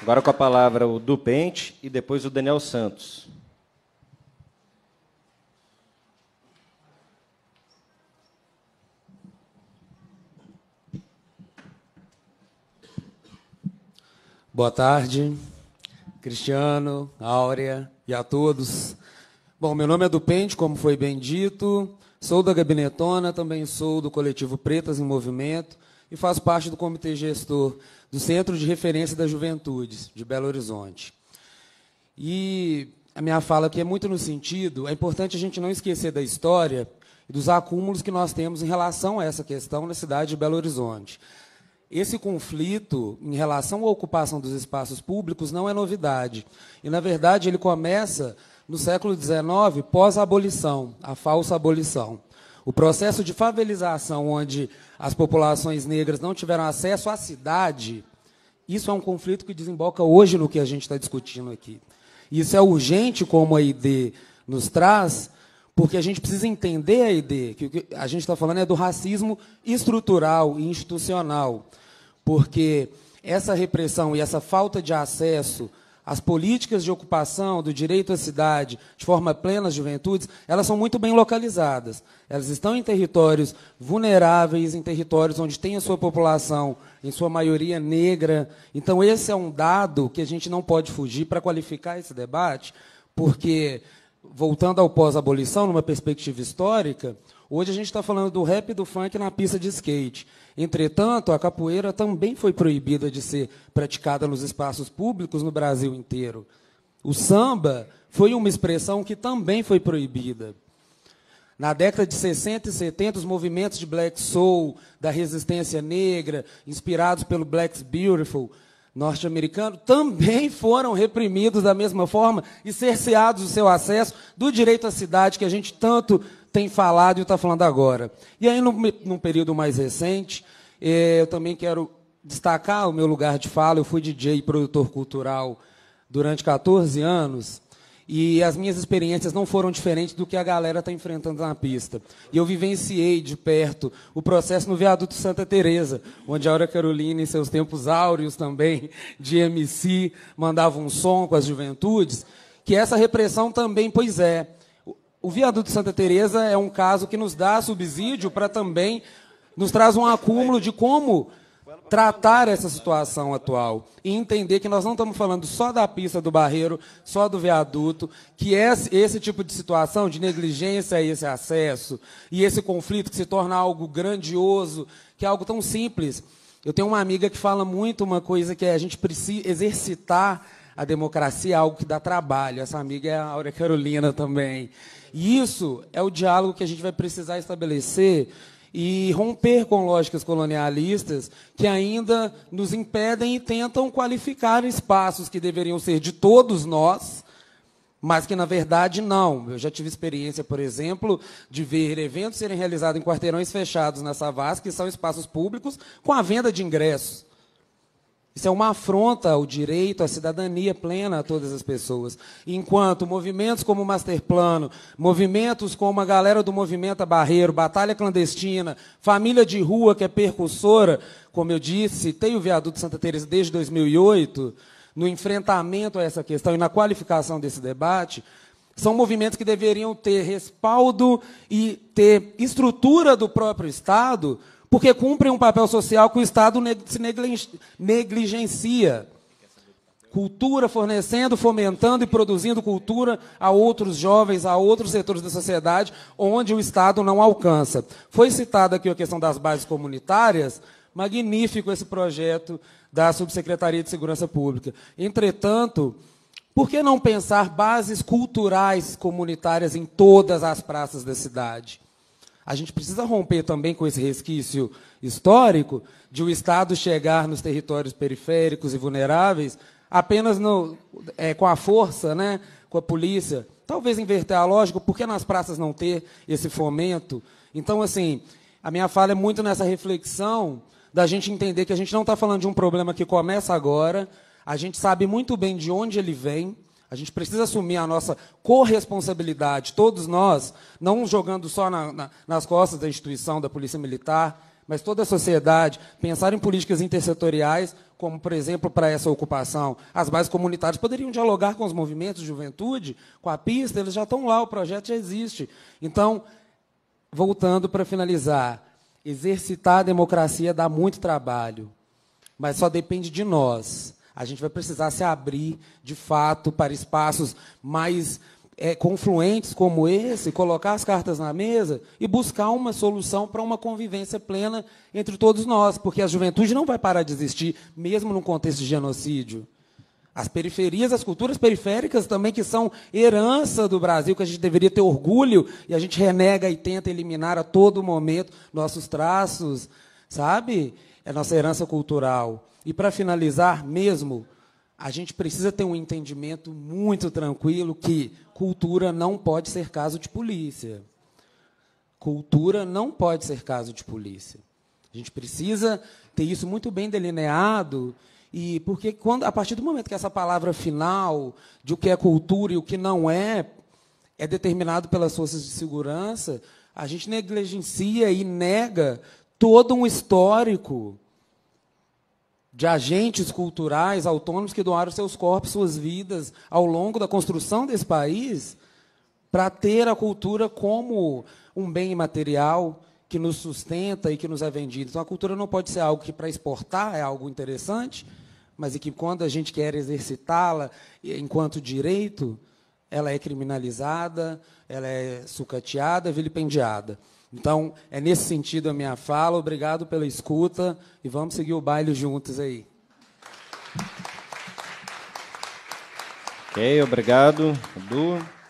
Agora com a palavra o Du Pente e depois o Daniel Santos. Boa tarde, Cristiano, Áurea e a todos. Bom, meu nome é Du Pente, como foi bem dito, sou da Gabinetona, também sou do coletivo Pretas em Movimento e faço parte do comitê gestor do Centro de Referência das Juventudes, de Belo Horizonte. E a minha fala aqui é muito no sentido, é importante a gente não esquecer da história e dos acúmulos que nós temos em relação a essa questão na cidade de Belo Horizonte. Esse conflito em relação à ocupação dos espaços públicos não é novidade. E, na verdade, ele começa no século XIX, pós-abolição, a falsa abolição. O processo de favelização, onde as populações negras não tiveram acesso à cidade, isso é um conflito que desemboca hoje no que a gente está discutindo aqui. Isso é urgente, como a ID nos traz, porque a gente precisa entender a ID, que o que a gente está falando é do racismo estrutural e institucional, porque essa repressão e essa falta de acesso às políticas de ocupação, do direito à cidade, de forma plena às juventudes, elas são muito bem localizadas. Elas estão em territórios vulneráveis, em territórios onde tem a sua população, em sua maioria negra. Então, esse é um dado que a gente não pode fugir para qualificar esse debate, porque, voltando ao pós-abolição, numa perspectiva histórica, hoje a gente está falando do rap e do funk na pista de skate. Entretanto, a capoeira também foi proibida de ser praticada nos espaços públicos no Brasil inteiro. O samba foi uma expressão que também foi proibida. Na década de 60 e 70, os movimentos de Black Soul, da resistência negra, inspirados pelo Black's Beautiful norte-americano, também foram reprimidos da mesma forma e cerceados o seu acesso do direito à cidade, que a gente tanto tem falado e está falando agora. E aí, num período mais recente, eu também quero destacar o meu lugar de fala. Eu fui DJ e produtor cultural durante 14 anos, e as minhas experiências não foram diferentes do que a galera está enfrentando na pista. E eu vivenciei de perto o processo no Viaduto Santa Teresa, onde a Áurea Carolina, em seus tempos áureos também, de MC, mandava um som com as juventudes, que essa repressão também, pois é. O Viaduto Santa Teresa é um caso que nos dá subsídio para também nos traz um acúmulo de como tratar essa situação atual e entender que nós não estamos falando só da pista do Barreiro, só do viaduto, que esse tipo de situação de negligência a esse acesso e esse conflito que se torna algo grandioso, que é algo tão simples. Eu tenho uma amiga que fala muito uma coisa que é a gente precisa exercitar a democracia, algo que dá trabalho. Essa amiga é a Áurea Carolina também. E isso é o diálogo que a gente vai precisar estabelecer e romper com lógicas colonialistas que ainda nos impedem e tentam qualificar espaços que deveriam ser de todos nós, mas que, na verdade, não. Eu já tive experiência, por exemplo, de ver eventos serem realizados em quarteirões fechados na Savassi, que são espaços públicos, com a venda de ingressos. Isso é uma afronta ao direito, à cidadania plena a todas as pessoas. Enquanto movimentos como o Masterplano, movimentos como a galera do Movimento Barreiro, Batalha Clandestina, Família de Rua, que é percussora, como eu disse, citei o Viaduto Santa Teresa desde 2008, no enfrentamento a essa questão e na qualificação desse debate, são movimentos que deveriam ter respaldo e ter estrutura do próprio Estado, porque cumprem um papel social que o Estado se negligencia. Cultura fornecendo, fomentando e produzindo cultura a outros jovens, a outros setores da sociedade, onde o Estado não alcança. Foi citada aqui a questão das bases comunitárias, magnífico esse projeto da Subsecretaria de Segurança Pública. Entretanto, por que não pensar bases culturais comunitárias em todas as praças da cidade? A gente precisa romper também com esse resquício histórico de o Estado chegar nos territórios periféricos e vulneráveis apenas com a força, né, com a polícia. Talvez inverter a lógica, por que nas praças não ter esse fomento? Então, assim, a minha fala é muito nessa reflexão da gente entender que a gente não está falando de um problema que começa agora, a gente sabe muito bem de onde ele vem. A gente precisa assumir a nossa corresponsabilidade, todos nós, não jogando só nas costas da instituição, da Polícia Militar, mas toda a sociedade, pensar em políticas intersetoriais, como, por exemplo, para essa ocupação, as bases comunitárias poderiam dialogar com os movimentos de juventude, com a pista, eles já estão lá, o projeto já existe. Então, voltando para finalizar, exercitar a democracia dá muito trabalho, mas só depende de nós. A gente vai precisar se abrir, de fato, para espaços mais confluentes como esse, colocar as cartas na mesa e buscar uma solução para uma convivência plena entre todos nós, porque a juventude não vai parar de existir, mesmo num contexto de genocídio. As periferias, as culturas periféricas também, que são herança do Brasil, que a gente deveria ter orgulho, e a gente renega e tenta eliminar a todo momento nossos traços, sabe? É nossa herança cultural. E, para finalizar mesmo, a gente precisa ter um entendimento muito tranquilo que cultura não pode ser caso de polícia. Cultura não pode ser caso de polícia. A gente precisa ter isso muito bem delineado, e porque a partir do momento que essa palavra final de o que é cultura e o que não é determinado pelas forças de segurança, a gente negligencia e nega todo um histórico de agentes culturais autônomos que doaram seus corpos, suas vidas, ao longo da construção desse país, para ter a cultura como um bem imaterial que nos sustenta e que nos é vendido. Então, a cultura não pode ser algo que, para exportar, é algo interessante, mas e que, quando a gente quer exercitá-la enquanto direito, ela é criminalizada, ela é sucateada, vilipendiada. Então, é nesse sentido a minha fala. Obrigado pela escuta e vamos seguir o baile juntos aí. Ok, obrigado, Edu.